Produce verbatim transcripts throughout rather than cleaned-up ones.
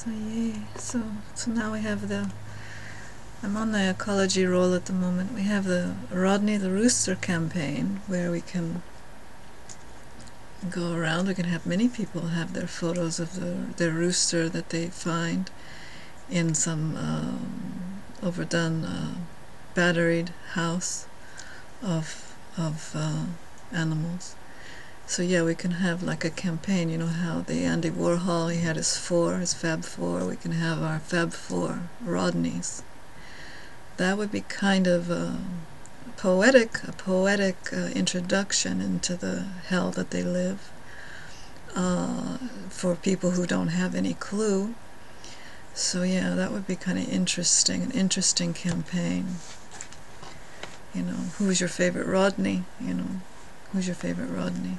So yay. So so now we have the. I'm on the ecology roll at the moment. We have the Rodney the Rooster campaign where we can go around. We can have many people have their photos of the, their rooster that they find in some um, overdone, uh, batteried house of of uh, animals. So yeah, we can have like a campaign. You know how the Andy Warhol, he had his four, his Fab Four. We can have our Fab Four Rodneys. That would be kind of a poetic, a poetic uh, introduction into the hell that they live, uh, for people who don't have any clue. So yeah, that would be kind of interesting, an interesting campaign. You know, who's your favorite Rodney? You know, who's your favorite Rodney?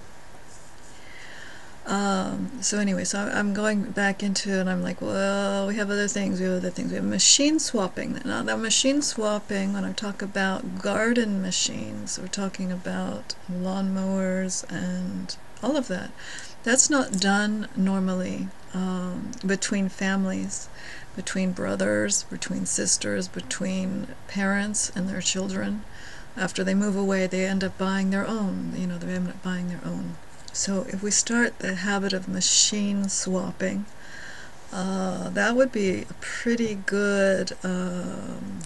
Um, so anyway, so I'm going back into it, and I'm like, well, we have other things, we have other things. We have machine swapping. Now, that machine swapping, when I talk about garden machines, we're talking about lawnmowers and all of that. That's not done normally um, between families, between brothers, between sisters, between parents and their children. After they move away, they end up buying their own. You know, they end up buying their own. So if we start the habit of machine swapping, uh, that would be a pretty good, um,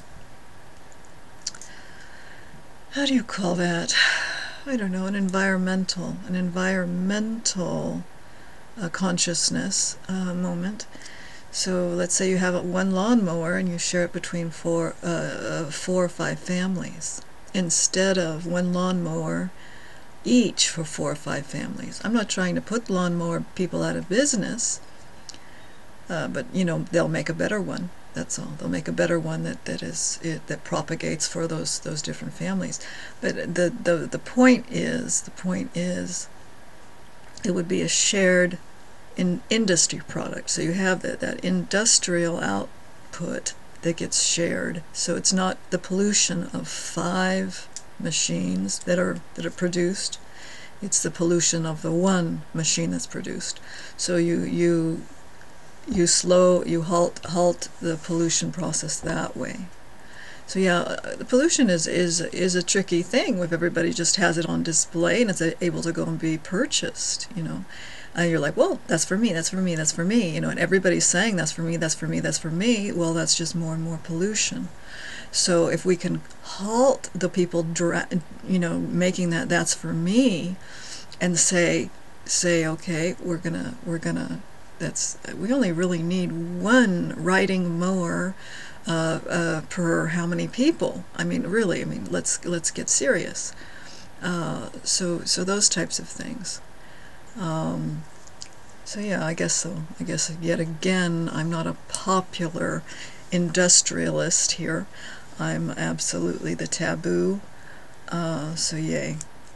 how do you call that? I don't know, an environmental, an environmental uh, consciousness uh, moment. So let's say you have one lawnmower and you share it between four, uh, four or five families, instead of one lawnmower each for four or five families. I'm not trying to put lawnmower people out of business, uh, but you know, they'll make a better one. That's all. They'll make a better one that that is it, that propagates for those those different families. But the the the point is the point is it would be a shared in industry product. So you have that that industrial output that gets shared. So it's not the pollution of five machines that are that are produced. It's the pollution of the one machine that's produced. So you you you slow you halt halt the pollution process that way. So yeah, the pollution is is is a tricky thing if everybody just has it on display and it's able to go and be purchased. You know, and you're like, well, that's for me, that's for me, that's for me. You know, and everybody's saying that's for me, that's for me, that's for me. Well, that's just more and more pollution. So if we can halt the people, you know, making that that's for me, and say, say, okay, we're gonna, we're gonna, that's, we only really need one riding mower uh, uh, per how many people? I mean, really, I mean, let's let's get serious. Uh, so, so those types of things. Um, so yeah, I guess so. I guess yet again, I'm not a popular industrialist here. I'm absolutely the taboo, uh, so yay.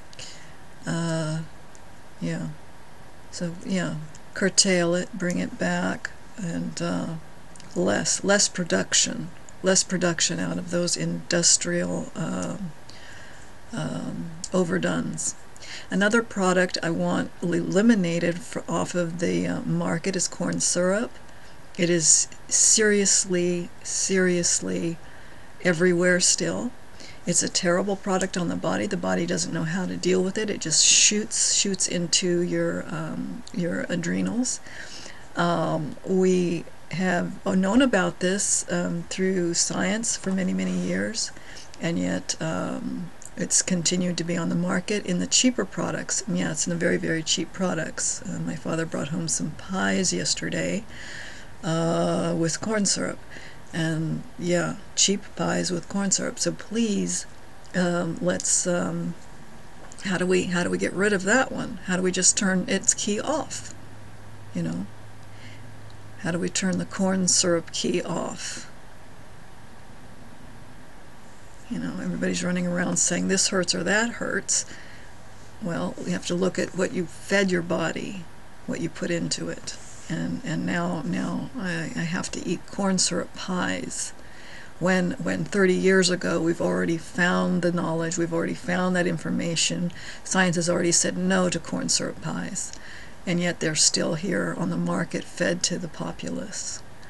Uh, yeah, so yeah, curtail it, bring it back, and uh, less, less production, less production out of those industrial uh, um, overdones. Another product I want eliminated for, off of the uh, market is corn syrup. It is seriously, seriously everywhere still. It's a terrible product on the body. The body doesn't know how to deal with it. It just shoots shoots into your um, your adrenals. Um, we have known about this um, through science for many, many years, and yet um, it's continued to be on the market in the cheaper products. Yeah, it's in the very, very cheap products. Uh, my father brought home some pies yesterday uh, with corn syrup. And yeah, cheap pies with corn syrup. So please, um, let's. Um, how do we how do we get rid of that one? How do we just turn its key off? You know. How do we turn the corn syrup key off? You know, everybody's running around saying this hurts or that hurts. Well, we have to look at what you fed your body, what you put into it. And and now now I, I have to eat corn syrup pies, when when thirty years ago we've already found the knowledge, we've already found that information. Science has already said no to corn syrup pies, and yet they're still here on the market, fed to the populace.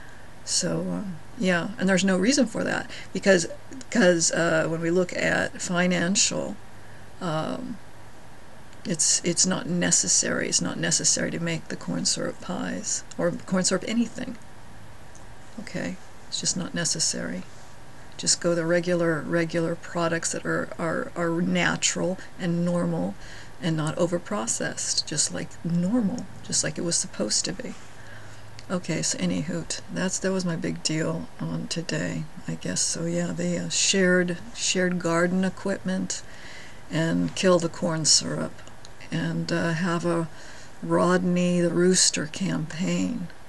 So uh, yeah, and there's no reason for that, because because uh, when we look at financial, um, it's it's not necessary. It's not necessary to make the corn syrup pies or corn syrup anything. Okay, it's just not necessary. Just go the regular regular products that are are, are natural and normal, and not over processed, just like normal, just like it was supposed to be. Okay, so anywho, that's that was my big deal on today, I guess. So yeah, they uh, shared shared garden equipment, and kill the corn syrup, and uh, have a Rodney the Rooster campaign.